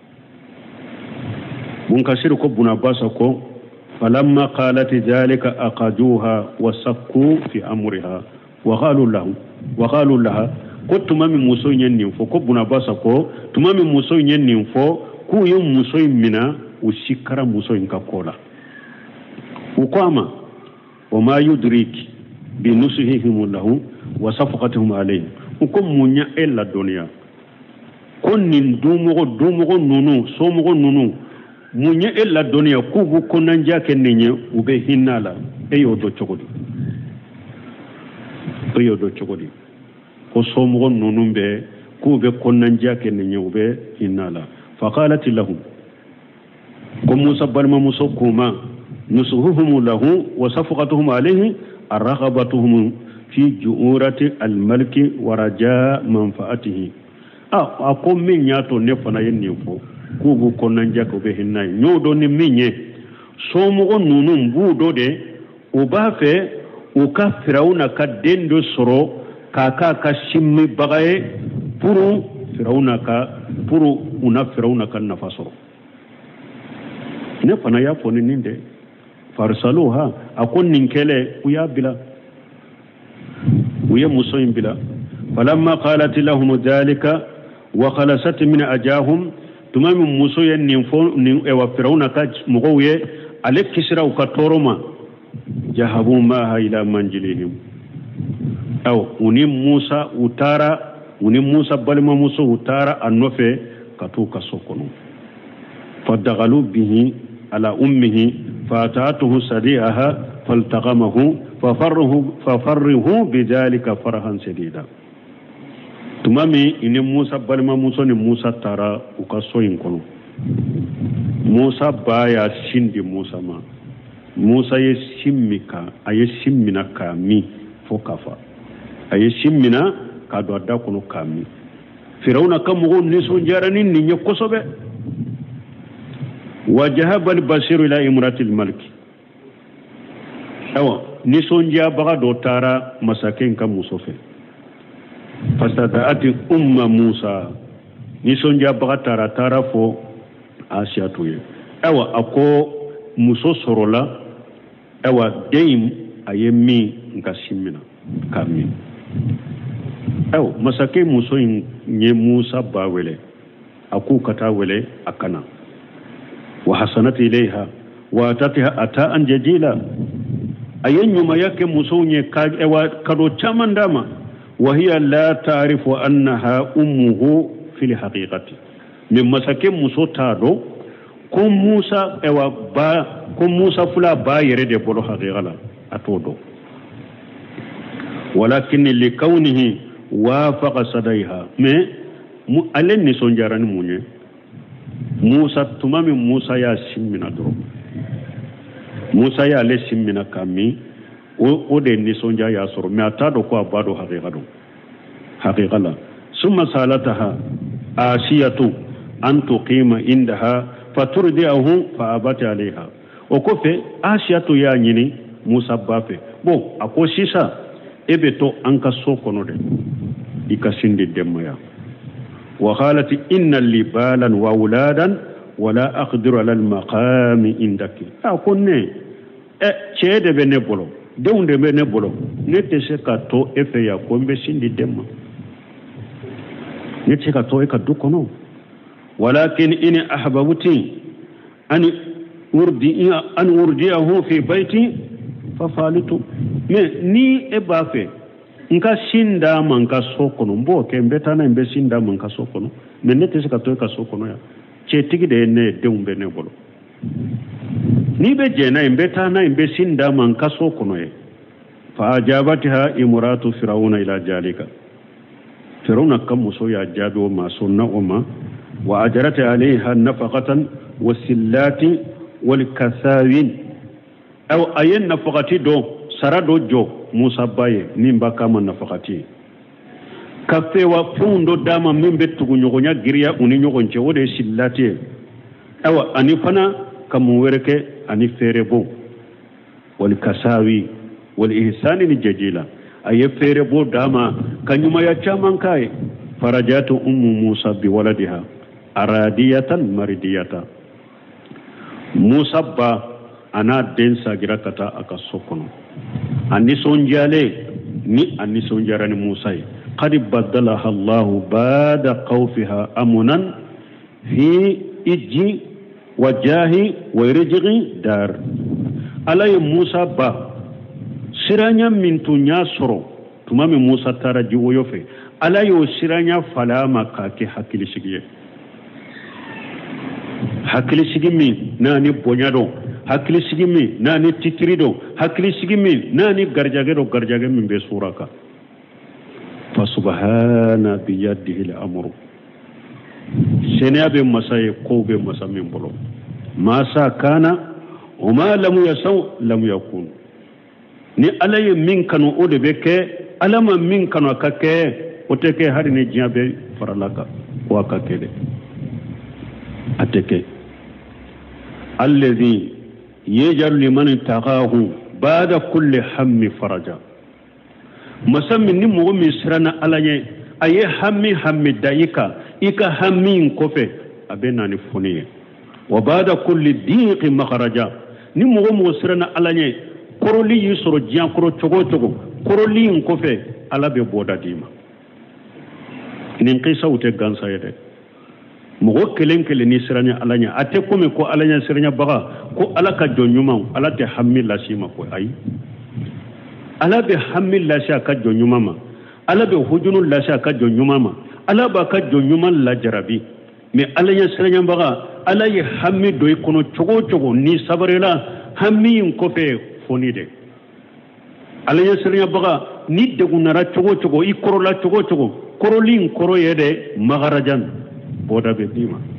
mun kasir ko buna basa ko falamma qalat dhalika aqaduha wa sakku fi amriha wa qalu laha ko tumami muso nyenni fo ko buna basa ko tumami muso nyenni fo ku yum muso mina ushikara muso inkakola ukwama wama yudriki bi nusuhihim lahu wa safaqatuhum alayhi ukum munya illa dunya konnin dumugo nunu somugo nunu munya illa dunya kubu konanja kenenye ube hinala eyo do chogodi ko somugo nunu be kube konanja kenenye ube hinala faqalat lahum ko musa balma muso kuma nusuhuhum lahu wa safaqatuhum alayhi arghabatuhum fi ju'urati al-malki wa raja manfaatihi ako min yato ne fana yenni fo kugu konan jako be hinna nyodo ni minye somo nunun budo de o ba fe o ka firawna ka dendo soro ka shimmi bagaye puru firawna ka nafasoro ne fana ya fo ni ninde farsaluha akon ninkele uya bila uya musoyin bila falamma qalat lahum dhalika wa khalasat min ajahum tumam musoyen nin e wa firawna ka mugoye ale kisra ka toroma jahabu ma ila manjilihim aw uni musa balma muso utara annofe katu kasokono fadagalu bihi ala ummihi فاتاته سريعها فالتقمه ففره بذلك فرحا شديدا تمامي ان موسى بالما موسى ترى وكسوين كونو موسى بايا سيندي موسى يسميكا ايسمينا كامي فوكافا ايسمينا كادو ادا كونو كامي فرعون كم غون نسو جارني ني كوسوبه وجهب البصير الى امراه الملك نسونجا بغا دوتارا مساكين كم موسوفه فاستدعت موسى نسونجا بغا تارا فو اسياتوي اكو موسو سورولا ديم ايمي نكاسيمنا كامي مساكين موسو ني موسى باوله اكو كتاوله اكنا وحسنت إليها واتتها أتاء جديلا أين ما يك مسوني كادو تمن داما وهي لا تعرف أنها أمه في الحقيقة من مساكين مسو تادو كم موسى فلا با يريد بلو حقيقة أتودو ولكن لكونه وافق صديها ما ألين نسون جاران موني Musa tumami Musa ya simmina doro Musa ya le simmina kami o de nisonja ya soro me atado ko abado haqiqa la summa salataha asiyatu an tuqima indaha faturdihu fa abati alaiha o ko fe asiyatu ya nyini Musa bafe bo akosisa ebeto anka sokono de ikasindi demaya وقالت إن لي بالا وأولادا ولا أقدر على المقام عندك أكون تشيد بنبولو دون بنبولو نتسكتو إفيا كون بسين دي دم نتسكتو إكدو كنو ولكن إن أحببتي أن أرضيه في بيتي ففعلت ني إبافي nka sinda manka sokono mbo ke mbetana mbe sinda manka sokono menete se ka to ka sokono ya che tigi de ne deumbe ne bolo ni be jena imbe tana imbe sinda man kaso kono ye fa ajabatiha imratu fir'auna ila jalika fir'auna kam muso ya jabi o ma sunna o ma wa ajarat alayha nafaqatan wasillati wal kasawin aw ayen nafaqati do sarado jo musa baye nimba kama nafaqati kafe wa fundo dama mimbe tugu nyogonya giriya uni nyogonche wode sillati awa ani fana kamu wereke ani ferebo wal kasawi wal ihsani ni jajila aye ferebo dama kanyuma ya chaman kai farajatu ummu musa bi waladiha aradiyatan maridiyata musa ba ana densa giratata aka sokono ani sonjale ni ani sonjarani musa قد بدلها الله بعد خوفها أمنا في إجي وجاهي ويرجغي دار على موسى با سرانيا من تنيا سرو تمام موسى ترى جويوفي على يو سرانيا فلا مكاكي حكيلي سيجي حكيلي سيجي مين ناني بونيادو حكيلي سيجي مين ناني تتريدو حكيلي سيجي مين ناني غرجاغي من بسوراكا فسبحان بيده الأمر سناب مساي قوب مسامين بلو ما سا كان وما لم يسو لم يكون ni alaye min kanu ode beke alama min kanu akake oteke hari ne jiabe faralaka ko akake de ateke alladhi yaj'al liman taqahu ba'da kulli hammi faraja masammin ni mo mi sirana alaye aye hammi daika ika hammin kofe abena ni funiye wa ba'da kulli diqi makharaja ni mo sirana alaye koroli yusoro jian koro chogo koroli kofe alabe boda dima nin qisa ute gansa yede mo kelen ni siranya alanya ate kome ko alanya siranya baga ko alaka jonyuma alate hammi lasima ko ay alabe hammi lasha ka jonyuma ma alabe hujunul lasha ka jonyuma ma alaba ka jonyuma la jarabi me alanya siranya baga alaye hammi doy kono chogo ni sabarela hammi kofe fonide alaya sirnya baga ni degunara chogo I korola chogo korolin koro yede magarajan boda be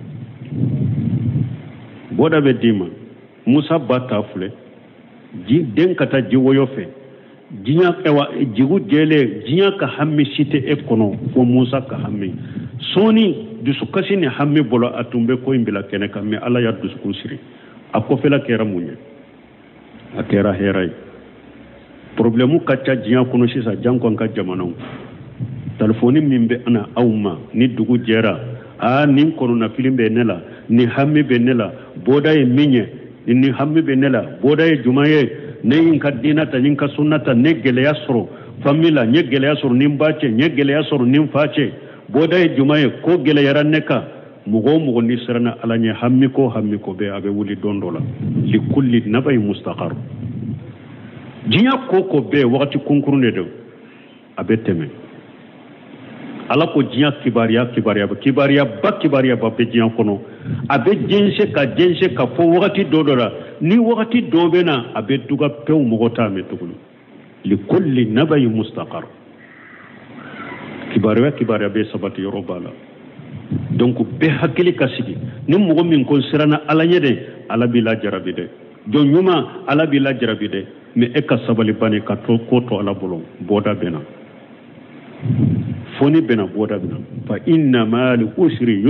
dima musa bata fule ji den kata jiwoyofe jinya ewa jigu jele jinya ka hammi site ekono ko musa ka hammi soni dusukasi ni hammi bolo atumbe ko imbila kene kamme ala ya dusukusiri akofela kera munye akera herai problemu kacha jiya kuno sisa jankon ka jamanu telefoni mimbe ana awma ni dugu jera a nin kono na filimbe nela ni hammi be nela boda e minye ni hammi be nela boda e jumaye ne in ka dinata nin ka sunnata ne gele yasro famila ne gele yasro nin bace ne gele yasro nin face boda e jumaye ko gele yaranneka mugo ni sirana alanya hammi ko be abe wuli dondola li kulli nabay mustaqar jinya koko be wakati kunkurune do abe teme ala ko jinya kibariya ba be jinya kono abe jense ka fo wakati dodola ni wakati dobena abe duga pew mogota me tugulu li kulli nabay mustaqar kibariya be sabati yorobala donc be hakili kasigi ni mogo min kon sirana ala nyede ala bi la jarabi de do nyuma ala bi la jarabi de me e ka sabali bani ka to ko to ala bolon boda bena foni bena boda bena fa inna mal usri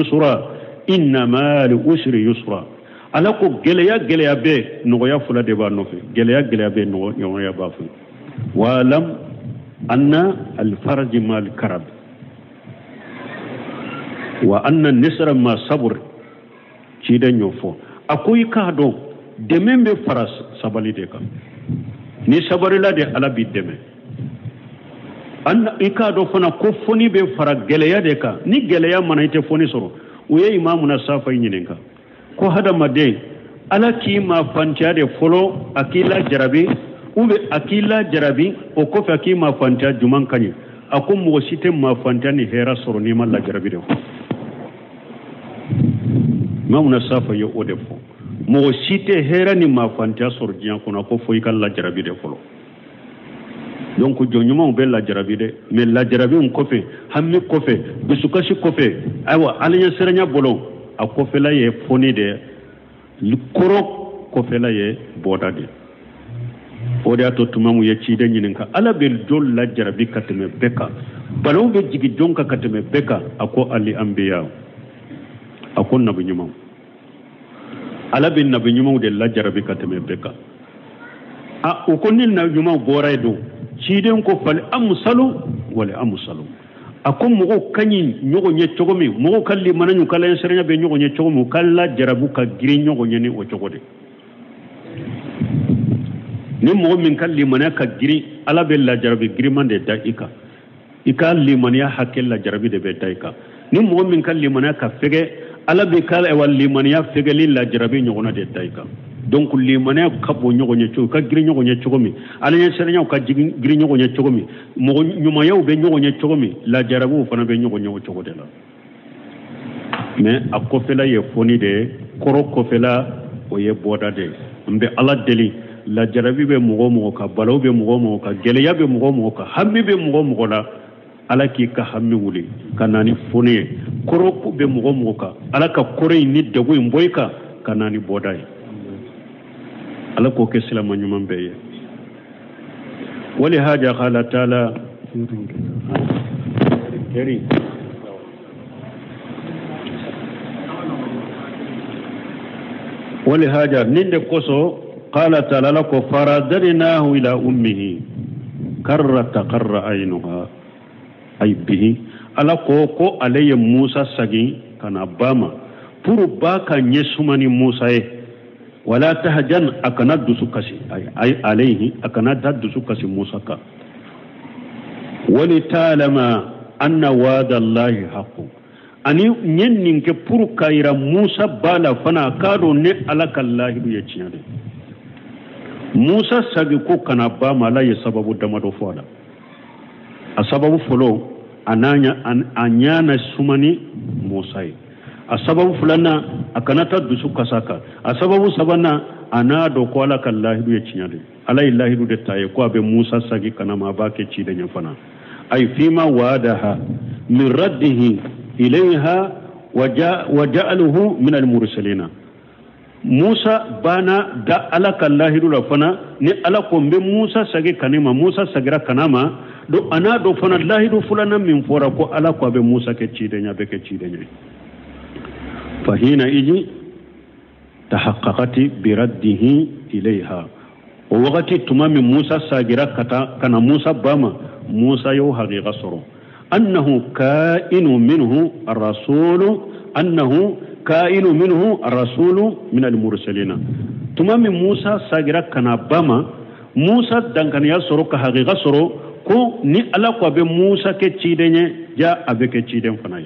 yusra ala ko geleya be no ya fula de ba no fe geleya be no ya ba fu wa lam anna al farj mal karab wa anna nisra ma sabr ci dañu fo akoy ka do de membe faras sabali de kam ni sabari la de ala bi deme anna ikado fana ko foni be fara geleya de ka ni geleya manayte foni soro uye imamu na safa nyinenka ko hada made ala ki ma fanta de folo akila jarabi ube akila jarabi o ko fa ki ma fanta juman kanye akum mo site ma fanta ni hera soro ni malla jarabi de mamuna safa yo odefo mo site hera ni ma fanta sordian kono ko foy kala jarabi de folo donc jonyuma be la jarabi de mais la jarabi on kofe hammi kofe bisukashi kofe aywa alanya serenya bolon a kofe la ye foni de likoro kofe la ye boda de o de ato tumamu ye ci de nyininka ala be dol la jarabi kateme beka balaw be jigi jonka kateme beka ako ali anbiya ako nabi nyuma ala be nabi nyuma de la jarabi kateme beka a o konni nabi nyuma boray do ci den ko fal amsalu wala amsalu akom mo kanyi nyogo nye chogomi mo kalli mananyu kala en serenya be nyogo nye chogomu kala jarabu ka giri nyogo nye ni o chogode ni mo min kalli manaka giri ala be la jarabi giri mande daika ika limaniya hakel la jarabi de be daika ni mo min kalli manaka fege ala be kala e wal limaniya fege li la jarabi nyogo na de daika donc limaniya kabo nyogo nye chogo ka giri nyogo nye chogomi ala en serenya ka giri nyogo nye chogomi mo nyuma yaw be nyogo nye chogomi la jarabu fana be nyogo nye chogo de la mais akofela ye foni de koro kofela o ye boda de mbe ala deli la jarabi be mugo ka balaw be mugo ka geleya be mugo ka hammi be mugo la ala ki ka hammi wuli kanani foni koro be mugo ka ala ka kore ni dego mboy ka kanani boda ala ko ke silama nyumam be ye wali haja qala taala keri wali haja ninde koso قال تعالى لك فرددناه إلى أمه كرت قر عينها أي به على كوكو علي موسى سجي كان باما فرباك يسمني موسى ولا تهجن أكند سكسي أي عليه أكند سكسي موسى ولتعلم أن وعد الله حق أني نينك فركايرا موسى بالا فنا كادو ني على الله بيجيانه Musa sagi ko kana ba mala ya sababu da madofola a sababu folo anyana sumani Musa a sababu fulana akanata dusu kasaka a sababu sabana ana do ko ala kallahi ya cinyade ala illahi du taye ko be Musa sagi kana ma ba ke ci da nyafana ay fima wadaha min raddihi ilayha waja'aluhu min al-mursalina Musa bana da alaka lahiru la fana ni alako mbe Musa sage kanima Musa sagira kanama do ana do fana lahiru fulana min fora ko alako be Musa ke cidenya be ke cidenya fahina iji tahaqqaqati bi raddihi ilayha o waqati tumami Musa sagira kana Musa bama Musa yo haqiqa soro annahu ka'inu minhu ar-rasulu annahu كائن منه الرسول من المرسلين تمام موسى ساغرا كنا بما موسى دنكن يا سورو كحقيقه سورو كو ني الا كو به موسى كتشيدني جاء ابك تشيدن فناي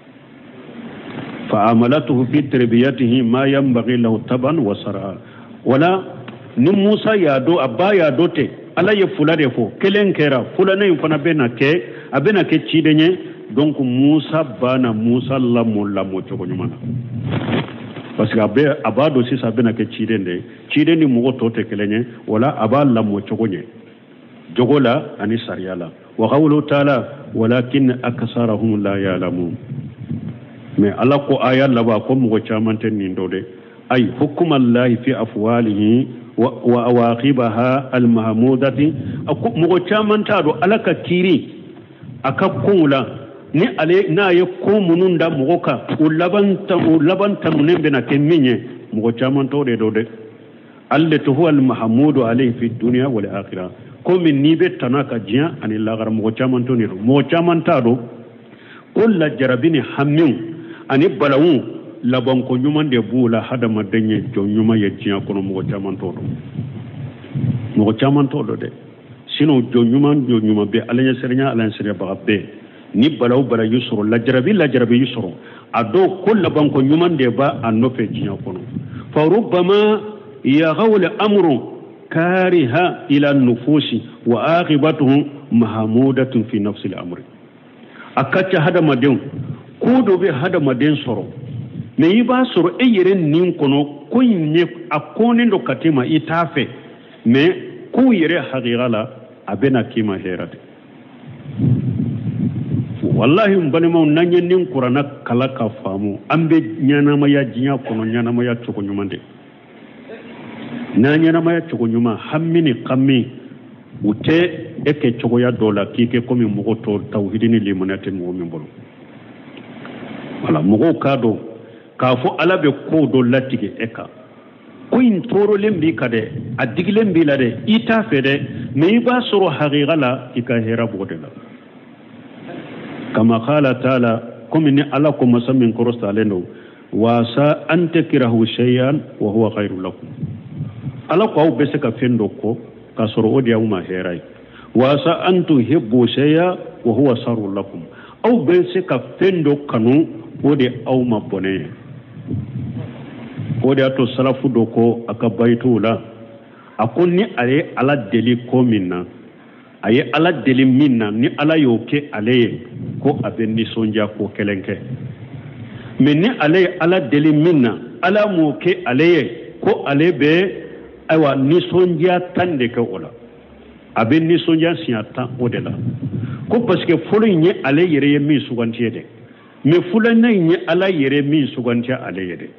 فعملته في تربيته ما ينبغي له تبا وسرا ولا ني موسى يا دو ابا يا دوتي الا يفولا ديفو كلن كيرا فولا ني فنا بنا كي ابنا كتشيدني donc Musa bana Musa lamo chogo nyumana parce que abado si sabena ke chidende mugo tote kelenye wala aba lamo chogo nye jogola ani sariala wa qawlu ta'ala walakin aksarahum la ya'lamun mais ala ko aya laba ko mugo chamanten ni ndode ay hukmullahi fi afwalihi wa awaqibaha almahmudati mugo chamanta do alaka kiri akakula ni ale na ye ko mununda mogoka o labanta munembe na keminye mogo chaman to de dode allatu huwa almahmudu alayhi fi dunya wal akhirah ko min nibe tanaka jiya ani lagar mogo chaman to ni mo chaman ta do kullu jarabini hammin ani balawu labon ko nyuman de bula hada madenye jo nyuma ye jiya ko mogo chaman to do de sino jo nyuma be alanya sernya ba be ni balaw bala yusro la jarabi yusro ado kullu banko nyuman de ba anofe jinya kono fa rubbama yaghawla amru kariha ila nufusi wa aqibatuhu mahmudatun fi nafsi al-amr akacha hada maden ko do be hada maden soro me i b'a sɔrɔ e yɛrɛ nin kɔnɔ ko in ye a kɔnnen dɔ ka t'i ma i t'a fɛ mais ko yɛrɛ haqiqa la a bɛna k'i ma hɛrɛ de wallahi n balimaw n'an ye nin kuranna kala ka faamu an bɛ ɲɛnamaya diɲɛ kɔnɔ ɲɛnamaya cogo ɲuman de n'an ɲɛnamaya cogo ɲuman hami ni kami u tɛ e kɛ cogoya dɔ la k'i kɛ komi mɔgɔ tɔw tawhidi ni limaniya tɛ mɔgɔ min bolo wala mɔgɔw k'a dɔn k'a fɔ ala bɛ kow dɔ latigɛ e kan ko in tɔɔrɔlen b'i kan dɛ a digilen b'i la dɛ i t'a fɛ dɛ mais i b'a sɔrɔ haqiqa la i ka hɛrɛ b'o de la kama qala taala komi ni ala ko masa min kɔrɔsalen don wasa an takrahu shay'an wa huwa khairul lakum ala ko aw bɛ se ka fɛn dɔ kɔ k'a sɔrɔ o de y'aw ma hɛrɛ ye wasa an tuhibbu shay'an wa huwa sharrul lakum aw bɛ se ka fɛn dɔ kanu o de aw ma bɔnɛ ye o de y'a to salafu dɔ ko a ka bayituw la a ko ni a ye ala deli ko min na a ye ala deli min na ni ala y'o kɛ ale ye ko a bɛ nisɔndiya ko kelen kɛ mais ni ale ye ala deli min na ala m'o kɛ ale ye ko ale bɛ ayiwa nisɔndiya 10 de kɛ o la a bɛ nisɔndiya siɲɛ 10 o de la ko parce que fɔlɔ in ye ale yɛrɛ ye min suganti ye dɛ mais filanan in ye ala yɛrɛ min suganti ale ye dɛ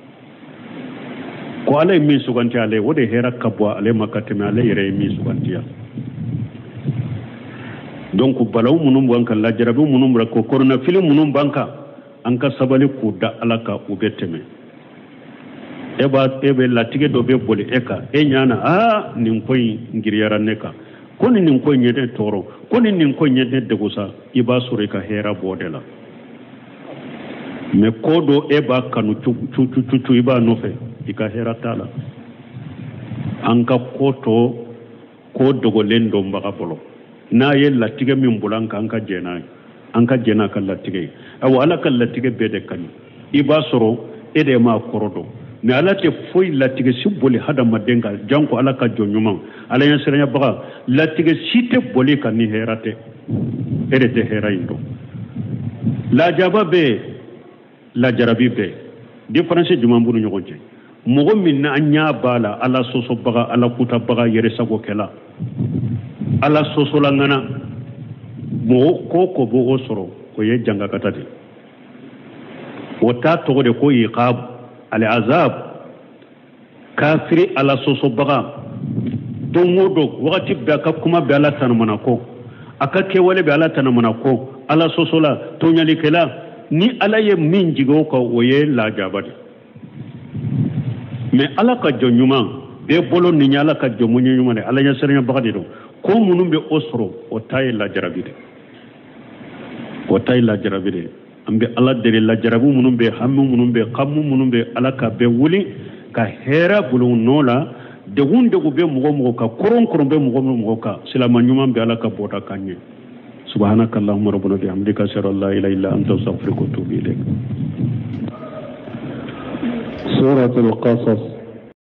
ko ala ye min suganti ale ye o de hɛrɛ ka bɔ ale ma ka tɛmɛ ale yɛrɛ ye min sugantiya donc balaw minnu b'an kan lajarabi minnu b'an kan kɔrɔnafili minnu b'an kan an ka sabali k'u da ala kan u bɛ tɛmɛ e bɛ latigɛ dɔ bɛ boli e kan e ɲana nin ko in giriyara ne kan ko nin ko in ye ne tɔɔrɔ ko nin ko in ye ne degusa i b'a sɔrɔ i ka hɛrɛ b'o de la mais ko dɔ e b'a kanu cucu i b'a nɔfɛ i ka hɛrɛ t'a la an ka ko tɔ ko dogolen dɔnbaga fɔlɔ n'a ye latigɛ min bolo an kan an ka jɛn n'a ye an ka jɛn n'a ka latigɛ ye awa ala ka latigɛ bɛɛ de kanu i b'a sɔrɔ e de m'a kɔrɔ dɔn mais ala tɛ foyi latigɛ si boli hadamaden kan janko ala ka jɔn ɲuman ala ɲɛ siranɲɛbaga latigɛ si tɛ boli kan ni hɛrɛ tɛ e de tɛ hɛrɛ in dɔn lajaba bɛ yen lajarabi bɛ yen différence jumɛn b'u ni ɲɔgɔn cɛ mɔgɔ min n'an ɲɛ b'a la ala sɔsɔbaga ala kutabaga yɛrɛsagokɛla ala sɔsɔlangana mɔgɔ ko ko b'o sɔrɔ o ye jangakata de o t'a tɔgɔ de ko iqab al-azab kafiri ala sɔsɔbaga don o don wagati bɛɛ a ka kuma bɛ ala tanamana ko a ka kɛwale bɛ ala tanamana ko ala sɔsɔla tɔɲalikɛla ni ala ye min jigin o kan o ye lajaba de mais ala ka jɔn ɲuman bɛɛ bolo nin ye ala ka jɔn ɲuman de ala ɲɛ siranɲɛbaga de don ko minnu bɛ o sɔrɔ o ta ye lajarabi de o ta ye lajarabi de an bɛ ala deli lajarabi minnu bɛ hami minnu bɛ kamu minnu bɛ ala ka bɛɛ wuli ka hɛrɛ bolo nɔ la degun bɛ mɔgɔ kan kɔrɔn bɛ mɔgɔ kan silama ɲuman bɛ ala ka bɔda kan ɲɛ سبحانك اللهم ربنا بحمدك أشهد أن لا إله إلا أنت أستغفرك وأتوب إليك. سورة القصص